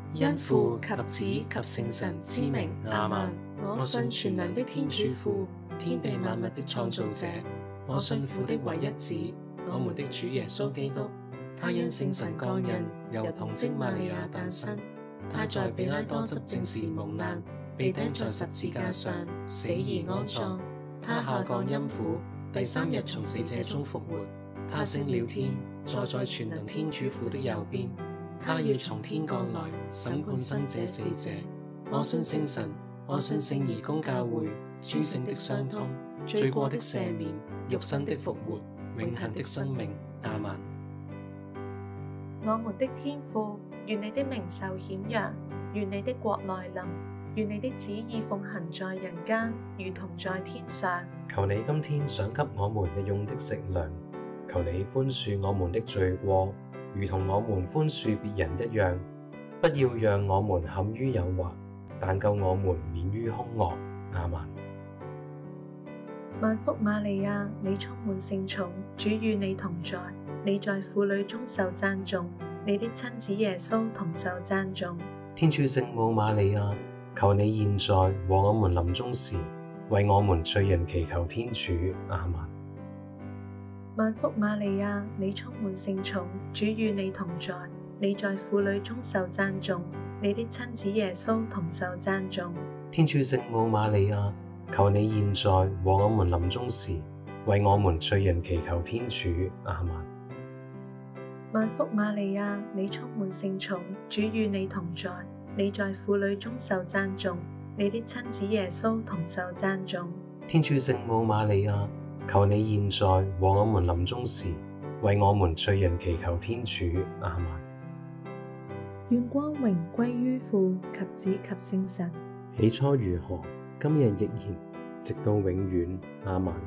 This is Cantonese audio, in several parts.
因父及子及聖神之名，阿們。我信全能的天主父，天地萬物的創造者。我信父的唯一子，我們的主耶穌基督。他因聖神降孕，由童貞瑪利亞誕生。他在彼拉多執政時蒙難，被釘在十字架上，死而安葬。他下降陰府，第三日從死者中復活。他升了天，坐在全能天主父的右邊。他要從天降來，審判生者死者。我信聖神，我信聖而公教會，諸聖的相通，罪過的赦免，肉身的復活，永恆的生命。阿們。 我們的天父，願你的名受顯揚，願你的國來臨，願你的旨意奉行在人間，如同在天上。 求你今天賞給我們日用的食糧，求你寬恕我們的罪過，如同我們寬恕別人一樣，不要讓我們陷於誘惑，但救我們免於兇惡。阿們。 萬福瑪利亞，你充滿聖寵，主與你同在，你在婦女中受讚頌，你的親子耶穌同受讚頌。 天主聖母瑪利亞，求你現在和我們臨終時，為我們罪人祈求天主。阿們。 萬福瑪利亞，你充滿聖寵，主與你同在，你在婦女中受讚頌，你的親子耶穌同受讚頌。 天主聖母瑪利亞，求你現在和我們臨終時，為我們罪人祈求天主。阿們。 萬福瑪利亞，你充滿聖寵，主與你同在，你在婦女中受讚頌，你的親子耶穌同受讚頌。 天主聖母瑪利亞，求你現在和我們臨終時，為我們罪人祈求天主。阿們。 願光榮歸於父及子及聖神。 起初如何，今日亦然，直到永遠。阿們。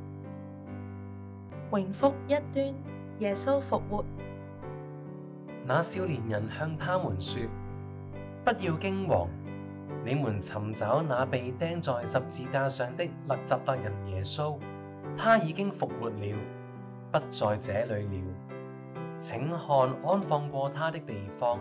榮福一端，耶穌復活。 那少年人向他們說：不要驚惶，你們尋找那被釘在十字架上的納匝肋人耶穌，他已經復活了，不在這裡了。請看安放過他的地方。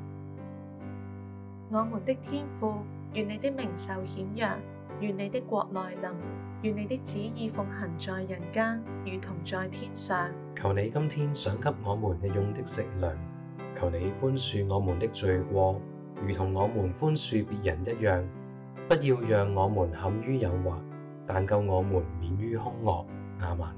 我們的天父，願你的名受顯揚，願你的國來臨，願你的旨意奉行在人間，如同在天上。 求你今天賞給我們日用的食糧，求你寬恕我們的罪過，如同我們寬恕別人一樣，不要讓我們陷於誘惑，但救我們免於兇惡。阿們。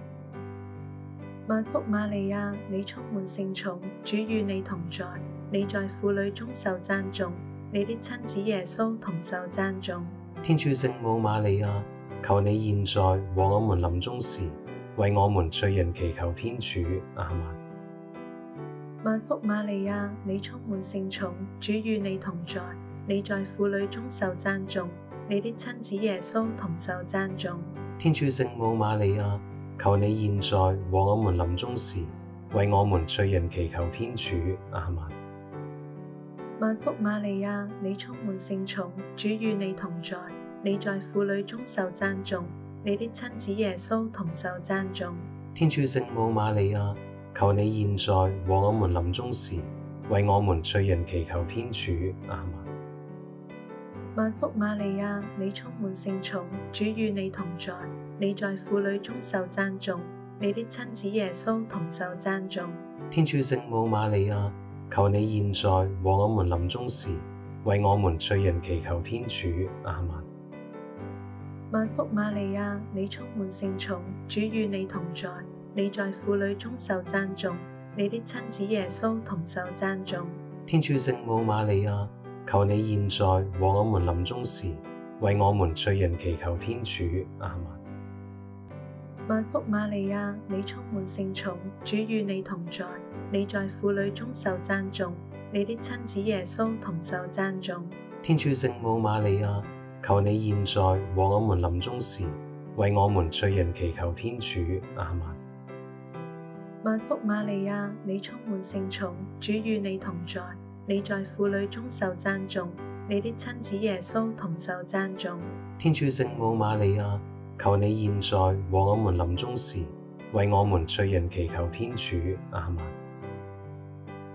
萬福瑪利亞，你充滿聖寵，主與你同在，你在婦女中受讚頌，你的親子耶穌同受讚頌。 天主聖母瑪利亞，求你現在和我們臨終時，為我們罪人祈求天主。阿們。 萬福瑪利亞，你充滿聖寵，主與你同在，你在婦女中受讚頌，你的親子耶穌同受讚頌。 天主聖母瑪利亞，求你現在和我們臨終時，為我們罪人祈求天主。阿們。 萬福瑪利亞，你充滿聖寵，主與你同在，你在婦女中受讚頌，你的親子耶穌同受讚頌。 天主聖母瑪利亞，求你現在和我們臨終時，為我們罪人祈求天主。阿們。 萬福瑪利亞，你充滿聖寵，主與你同在，你在婦女中受讚頌，你的親子耶穌同受讚頌。 天主聖母瑪利亞，求你現在和我們臨終時，為我們罪人祈求天主。阿們。 萬福瑪利亞，你充滿聖寵，主與你同在，你在婦女中受讚頌，你的親子耶穌同受讚頌。 天主聖母瑪利亞，求你現在和我們臨終時，為我們罪人祈求天主。阿們。 萬福瑪利亞，你充滿聖寵，主與你同在，你在婦女中受讚頌，你的親子耶穌同受讚頌。 天主聖母瑪利亞，求你現在和我們臨終時，為我們罪人祈求天主。阿們。 萬福瑪利亞，你充滿聖寵，主與你同在，你在婦女中受讚頌，你的親子耶穌同受讚頌。 天主聖母瑪利亞，求你現在和我們臨終時，為我們罪人祈求天主。阿們。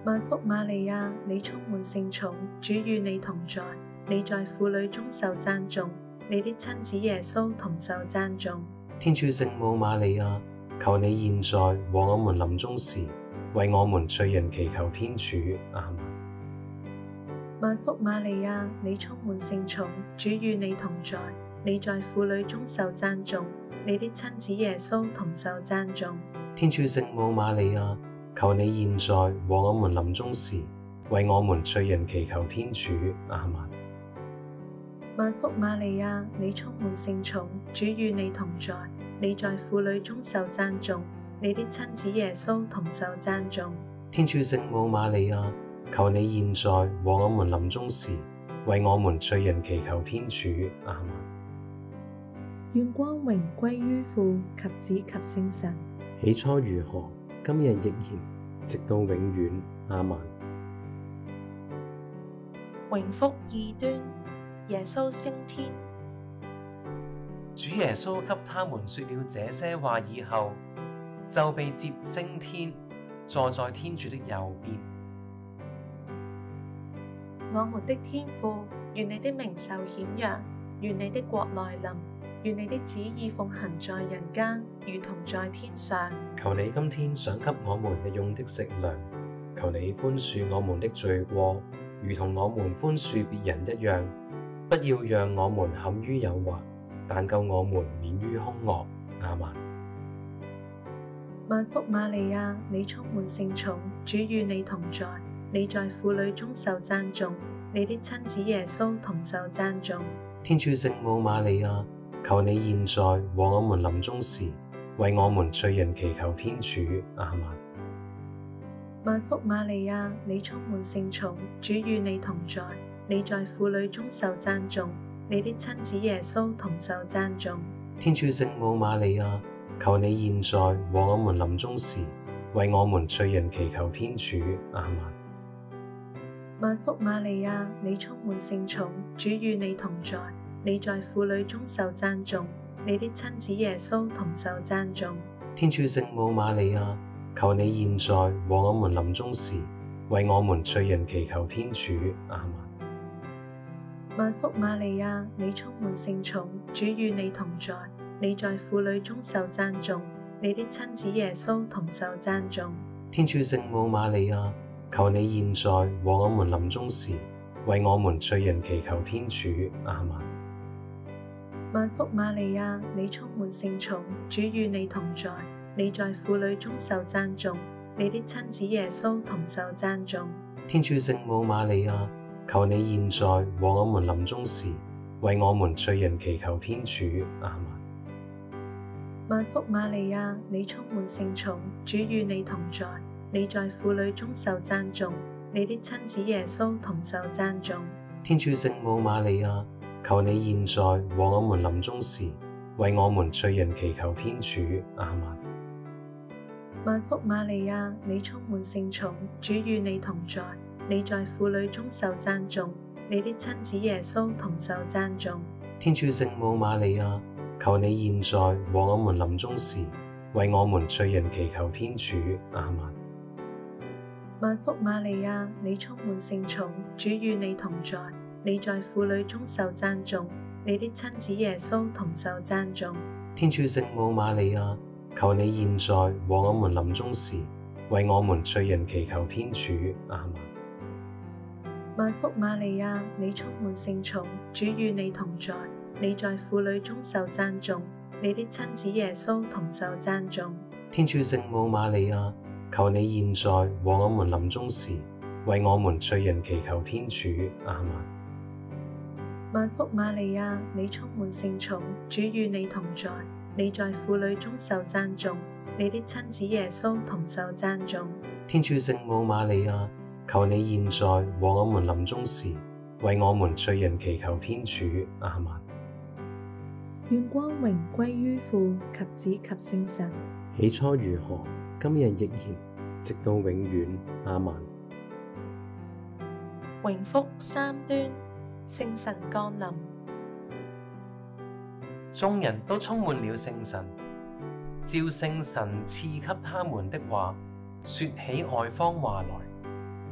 萬福瑪利亞，你充滿聖寵，主與你同在，你在婦女中受讚頌，你的親子耶穌同受讚頌。 天主聖母瑪利亞，求你現在和我們臨終時，為我們罪人祈求天主。阿們。 萬福瑪利亞，你充滿聖寵，主與你同在，你在婦女中受讚頌，你的親子耶穌同受讚頌。 天主聖母瑪利亞，求你現在和我們臨終時，為我們罪人祈求天主。阿們。 萬福瑪利亞，你充滿聖寵，主與你同在，你在婦女中受讚頌，你的親子耶穌同受讚頌。 天主聖母瑪利亞，求你現在和我們臨終時，為我們罪人祈求天主。阿們。 願光榮歸於父及子及聖神。 起初如何，今日亦然，直到永遠。阿們。 榮福二端，耶穌升天。 主耶穌給他們說了這些話以後，就被接升天，坐在天主的右邊。 我們的天父，願你的名受顯揚，願你的國來臨，願你的旨意奉行在人間，如同在天上。 求你今天賞給我們日用的食糧，求你寬恕我們的罪過，如同我們寬恕別人一樣。不要讓我們陷於誘惑，但救我們免於兇惡。阿們。 萬福瑪利亞，你充滿聖寵，主與你同在，你在婦女中受讚頌，你的親子耶穌同受讚頌。 天主聖母瑪利亞，求你現在和我們臨終時，為我們罪人祈求天主。阿們。 萬福瑪利亞，你充滿聖寵，主與你同在，你在婦女中受讚頌，你的親子耶穌同受讚頌。 天主聖母瑪利亞，求你現在和我們臨終時，為我們罪人祈求天主。阿們。 萬福瑪利亞，你充滿聖寵，主與你同在，你在婦女中受讚頌，你的親子耶穌同受讚頌。 天主聖母瑪利亞，求你現在和我們臨終時，為我們罪人祈求天主。阿們。 萬福瑪利亞，你充滿聖寵，主與你同在，你在婦女中受讚頌，你的親子耶穌同受讚頌。 天主聖母瑪利亞，求你現在和我們臨終時，為我們罪人祈求天主。阿們。 萬福瑪利亞，你充滿聖寵，主與你同在，你在婦女中受讚頌，你的親子耶穌同受讚頌。 天主聖母瑪利亞，求你現在和我們臨終時，為我們罪人祈求天主。阿們。 萬福瑪利亞，你充滿聖寵，主與你同在，你在婦女中受讚頌，你的親子耶穌同受讚頌。 天主聖母瑪利亞，求你現在和我們臨終時，為我們罪人祈求天主。阿們。 萬福瑪利亞，你充滿聖寵，主與你同在，你在婦女中受讚頌，你的親子耶穌同受讚頌。 天主聖母瑪利亞，求你現在和我們臨終時，為我們罪人祈求天主。阿們。 萬福瑪利亞，你充滿聖寵，主與你同在，你在婦女中受讚頌，你的親子耶穌同受讚頌。 天主聖母瑪利亞，求你現在和我們臨終時，為我們罪人祈求天主。阿們。 萬福瑪利亞，你充滿聖寵，主與你同在，你在婦女中受讚頌，你的親子耶穌同受讚頌。 天主聖母瑪利亞，求你現在和我們臨終時，為我們罪人祈求天主。阿們。 萬福瑪利亞，你充滿聖寵，主與你同在，你在婦女中受讚頌，你的親子耶穌同受讚頌。 天主聖母瑪利亞，求你現在和我們臨終時，為我們罪人祈求天主。阿們。 願光榮歸於父及子及聖神。 起初如何，今日亦然，直到永遠。阿們。 榮福三端，聖神降臨。 眾人都充滿了聖神，照聖神賜給他們的話，說起外方話來。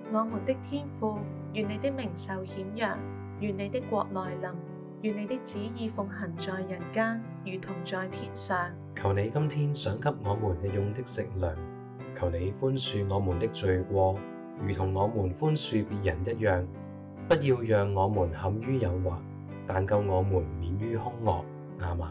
我們的天父，願你的名受顯揚，願你的國來臨，願你的旨意奉行在人間，如同在天上。 求你今天賞給我們日用的食糧，求你寬恕我們的罪過，如同我們寬恕別人一樣。不要讓我們陷於誘惑，但救我們免於兇惡。阿們。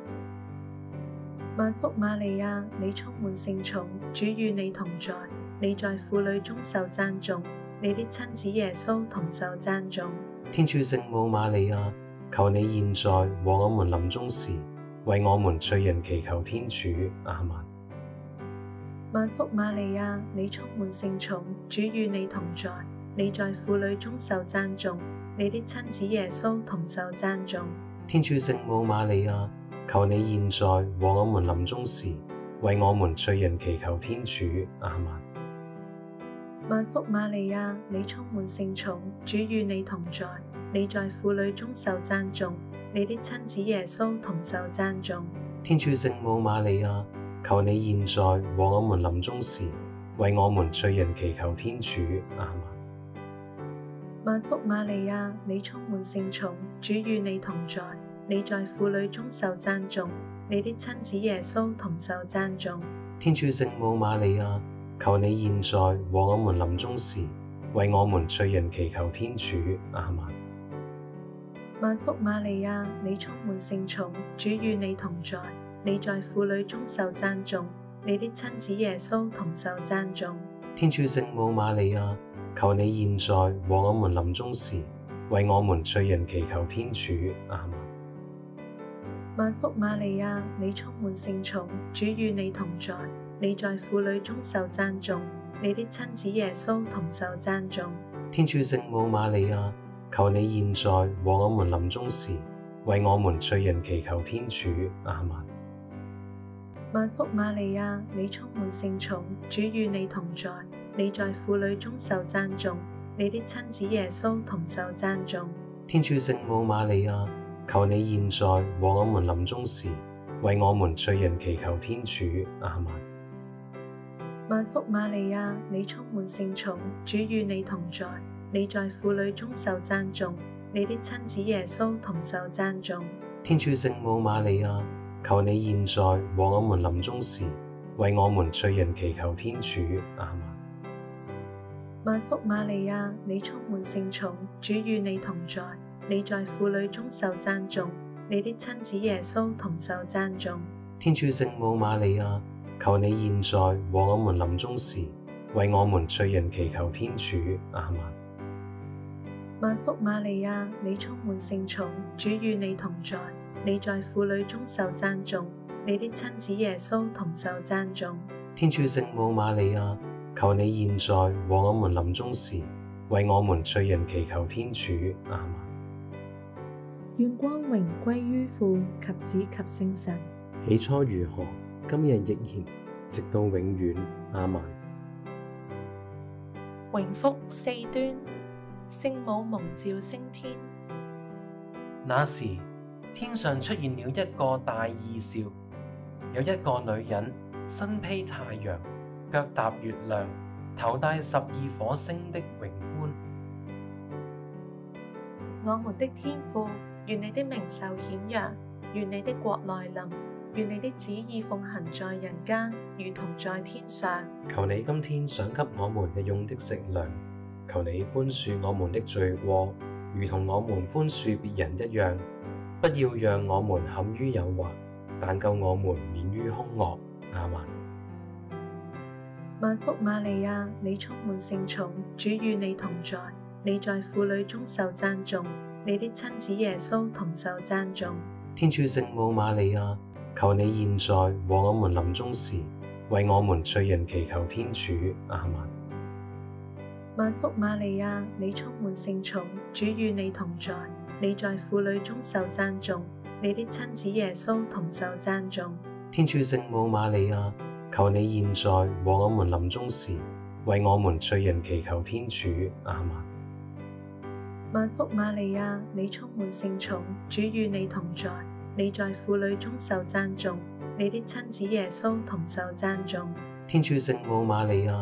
萬福瑪利亞，你充滿聖寵，主與你同在，你在婦女中受讚頌，你的親子耶穌同受讚頌。 天主聖母瑪利亞，求你現在和我們臨終時，為我們罪人祈求天主。阿們。 萬福瑪利亞，你充滿聖寵，主與你同在，你在婦女中受讚頌，你的親子耶穌同受讚頌。 天主聖母瑪利亞，求你現在和我們臨終時，為我們罪人祈求天主。阿們。 萬福瑪利亞，你充滿聖寵，主與你同在，你在婦女中受讚頌，你的親子耶穌同受讚頌。 天主聖母瑪利亞，求你現在和我們臨終時，為我們罪人祈求天主。阿們。 萬福瑪利亞，你充滿聖寵，主與你同在，你在婦女中受讚頌，你的親子耶穌同受讚頌。 天主聖母瑪利亞，求你現在和我們臨終時，為我們罪人祈求天主。阿們。 萬福瑪利亞，你充滿聖寵，主與你同在，你在婦女中受讚頌，你的親子耶穌同受讚頌。 天主聖母瑪利亞，求你現在和我們臨終時，為我們罪人祈求天主。阿們。 萬福瑪利亞，你充滿聖寵，主與你同在，你在婦女中受讚頌，你的親子耶穌同受讚頌。 天主聖母瑪利亞，求你現在和我們臨終時，為我們罪人祈求天主。阿們。 萬福瑪利亞，你充滿聖寵，主與你同在，你在婦女中受讚頌，你的親子耶穌同受讚頌。 天主聖母瑪利亞，求你現在和我們臨終時，為我們罪人祈求天主。阿們。 萬福瑪利亞，你充滿聖寵，主與你同在，你在婦女中受讚頌，你的親子耶穌同受讚頌。 天主聖母瑪利亞，求你現在和我們臨終時，為我們罪人祈求天主。阿們。 萬福瑪利亞，你充滿聖寵，主與你同在，你在婦女中受讚頌，你的親子耶穌同受讚頌。 天主聖母瑪利亞，求你現在和我們臨終時，為我們罪人祈求天主。阿們。 萬福瑪利亞，你充滿聖寵，主與你同在，你在婦女中受讚頌，你的親子耶穌同受讚頌。 天主聖母瑪利亞，求你現在和我們臨終時，為我們罪人祈求天主。阿們。 願光榮歸於父及子及聖神。 起初如何，今日亦然，直到永遠。阿們。 榮福四端，聖母蒙召升天。 那時，天上出現了一個大異兆，有一個女人身披太陽，腳踏月亮，頭戴12顆星的榮冠。 我們的天父，願你的名受顯揚，願你的國來臨，願你的旨意奉行在人間，如同在天上。 求你今天賞給我們日用的食糧，求你寬恕我們的罪過，如同我們寬恕別人一樣。不要讓我們陷於誘惑，但救我們免於兇惡。阿們。 萬福瑪利亞，你充滿聖寵，主與你同在，你在婦女中受讚頌，你的親子耶穌同受讚頌。 天主聖母瑪利亞，求你現在和我們臨終時，為我們罪人祈求天主。阿們。 萬福瑪利亞，你充滿聖寵，主與你同在，你在婦女中受讚頌，你的親子耶穌同受讚頌。 天主聖母瑪利亞，求你現在和我們臨終時，為我們罪人祈求天主。阿們。 萬福瑪利亞，你充滿聖寵，主與你同在，你在婦女中受讚頌，你的親子耶穌同受讚頌。 天主聖母瑪利亞，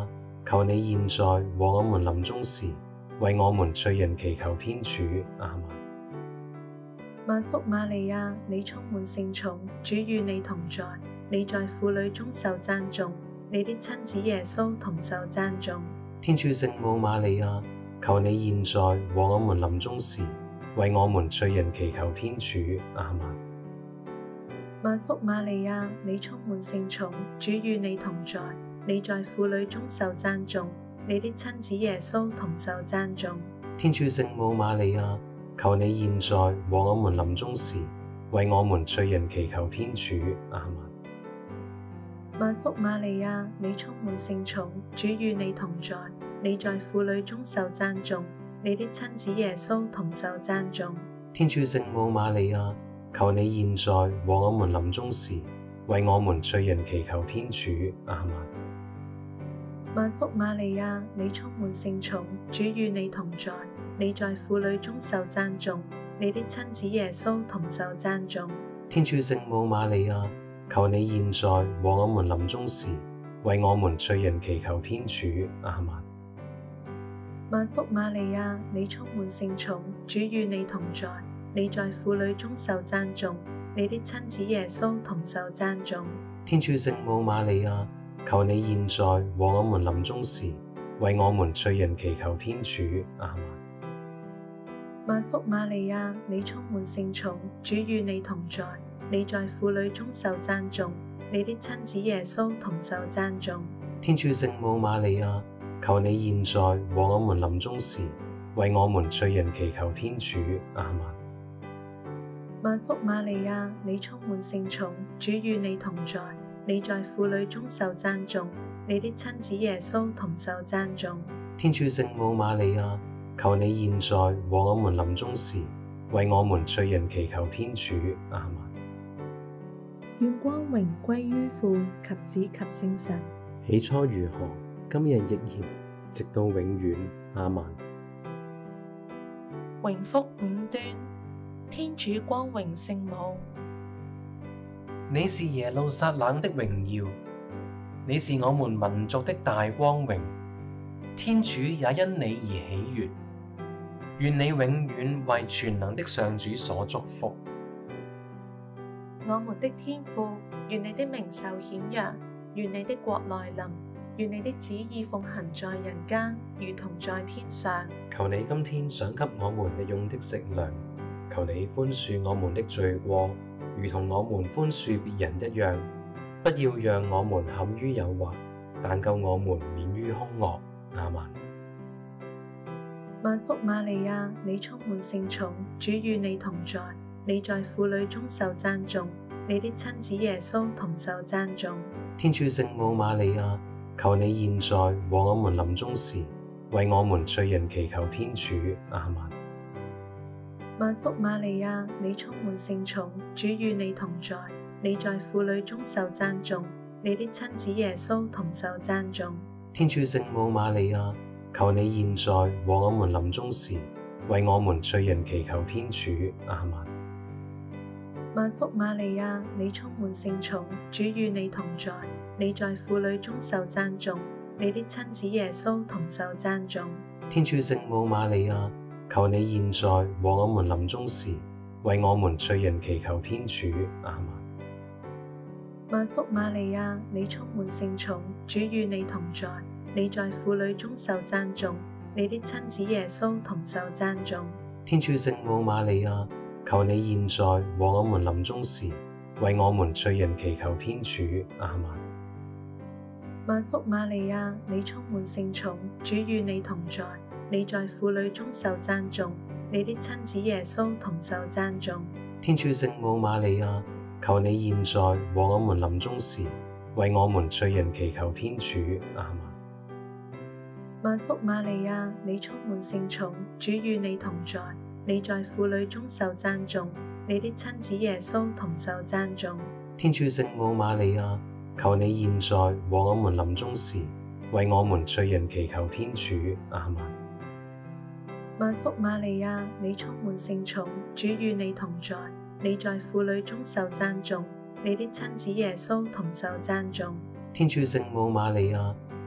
求你現在和我們臨終時，為我們罪人祈求天主。阿們。 萬福瑪利亞，你充滿聖寵，主與你同在，你在婦女中受讚頌，你的親子耶穌同受讚頌。 天主聖母瑪利亞，求你現在和我們臨終時，為我們罪人祈求天主。阿們。 萬福瑪利亞，你充滿聖寵，主與你同在，你在婦女中受讚頌，你的親子耶穌同受讚頌。 天主聖母瑪利亞，求你現在和我們臨終時，為我們罪人祈求天主。阿們。 萬福瑪利亞，你充滿聖寵，主與你同在，你在婦女中受讚頌，你的親子耶穌同受讚頌。 天主聖母瑪利亞，求你現在和我們臨終時，為我們罪人祈求天主。阿們。 萬福瑪利亞，你充滿聖寵，主與你同在，你在婦女中受讚頌，你的親子耶穌同受讚頌。 天主聖母瑪利亞，求你現在和我們臨終時，為我們罪人祈求天主。阿們。 萬福瑪利亞，你充滿聖寵，主與你同在，你在婦女中受讚頌，你的親子耶穌同受讚頌。 天主聖母瑪利亞，求你現在和我們臨終時，為我們罪人祈求天主。阿們。 萬福瑪利亞，你充滿聖寵，主與你同在，你在婦女中受讚頌，你的親子耶穌同受讚頌。 天主聖母瑪利亞，求你現在和我們臨終時，為我們罪人祈求天主。阿們。 萬福瑪利亞，你充滿聖寵，主與你同在，你在婦女中受讚頌，你的親子耶穌同受讚頌。 天主聖母瑪利亞，求你現在和我們臨終時，為我們罪人祈求天主。阿們。 願光榮歸於父及子及聖神。 起初如何，今日亦然，直到永遠。阿們。 榮福五端，天主光榮聖母。 你是耶路撒冷的榮耀，你是我們民族的大光榮，天主也因你而喜悅。願你永遠為全能的上主所祝福。 我們的天父，願你的名受顯揚，願你的國來臨，願你的旨意奉行在人間，如同在天上。 求你今天賞給我們日用的食糧，求你寬恕我們的罪過，如同我們寬恕別人一樣。不要讓我們陷於誘惑，但救我們免於兇惡。阿們。 萬福瑪利亞，你充滿聖寵，主與你同在，你在婦女中受讚頌，你的親子耶穌同受讚頌。 天主聖母瑪利亞，求你現在和我們臨終時，為我們罪人祈求天主。阿們。 萬福瑪利亞，你充滿聖寵，主與你同在，你在婦女中受讚頌，你的親子耶穌同受讚頌。 天主聖母瑪利亞，求你現在和我們臨終時，為我們罪人祈求天主。阿們。 萬福瑪利亞，你充滿聖寵，主與你同在，你在婦女中受讚頌，你的親子耶穌同受讚頌。 天主聖母瑪利亞，求你現在和我們臨終時，為我們罪人祈求天主。阿們。 萬福瑪利亞，你充滿聖寵，主與你同在，你在婦女中受讚頌，你的親子耶穌同受讚頌。 天主聖母瑪利亞，求你現在和我們臨終時，為我們罪人祈求天主。阿們。 萬福瑪利亞，你充滿聖寵，主與你同在，你在婦女中受讚頌，你的親子耶穌同受讚頌。 天主聖母瑪利亞，求你現在和我們臨終時，為我們罪人祈求天主。阿們。 萬福瑪利亞，你充滿聖寵，主與你同在，你在婦女中受讚頌，你的親子耶穌同受讚頌。 天主聖母瑪利亞，求你現在和我們臨終時，為我們罪人祈求天主。阿們。 萬福瑪利亞，你充滿聖寵，主與你同在，你在婦女中受讚頌，你的親子耶穌同受讚頌。 天主聖母瑪利亞，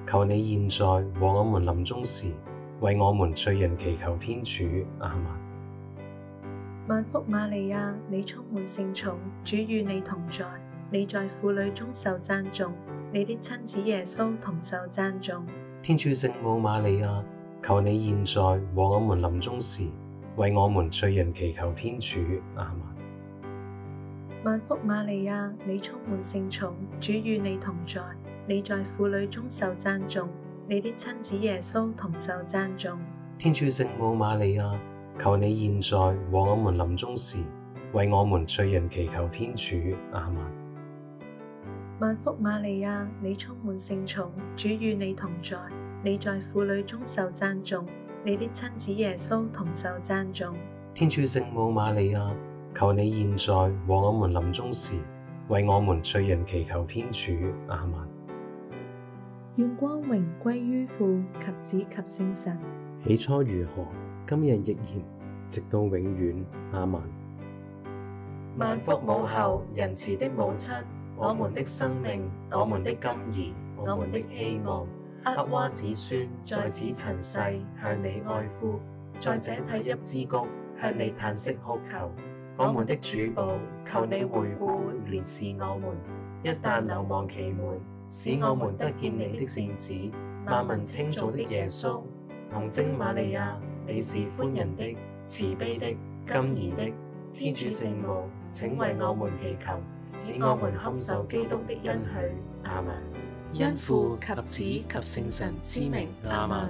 求你現在和我們臨終時，為我們罪人祈求天主。阿們。 萬福瑪利亞，你充滿聖寵，主與你同在，你在婦女中受讚頌，你的親子耶穌同受讚頌。 天主聖母瑪利亞，求你現在和我們臨終時，為我們罪人祈求天主。阿們。 萬福瑪利亞，你充滿聖寵，主與你同在，你在婦女中受讚頌，你的親子耶穌同受讚頌。 天主聖母瑪利亞，求你現在和我們臨終時，為我們罪人祈求天主。阿們。 萬福瑪利亞，你充滿聖寵，主與你同在，你在婦女中受讚頌，你的親子耶穌同受讚頌。 天主聖母瑪利亞，求你現在和我們臨終時，為我們罪人祈求天主。阿們。 願光榮歸於父及子及聖神。 起初如何，今日亦然，直到永遠。阿們。 萬福母后，仁慈的母親，我們的生命，我們的甘飴，我們的希望，厄娃子孫在此塵世向你哀呼，在這涕泣之谷向你嘆息哭求。我們的主保，求你回顧憐視我們，一旦流亡其門，使我們得見你的聖子，萬民稱頌的耶穌。童貞瑪利亞，你是寬仁的、慈悲的、甘飴的，天主聖母，請為我們祈求，使我們堪受基督的恩許。阿們。因父及子及聖神之名。阿們。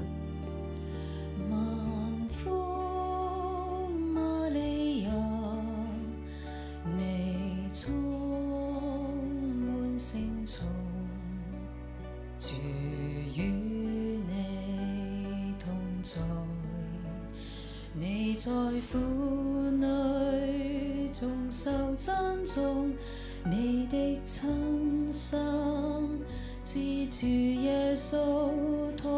萬福瑪利亞，你充滿聖寵，主與你同在，你在婦女中受讚頌，你的親生之主耶穌同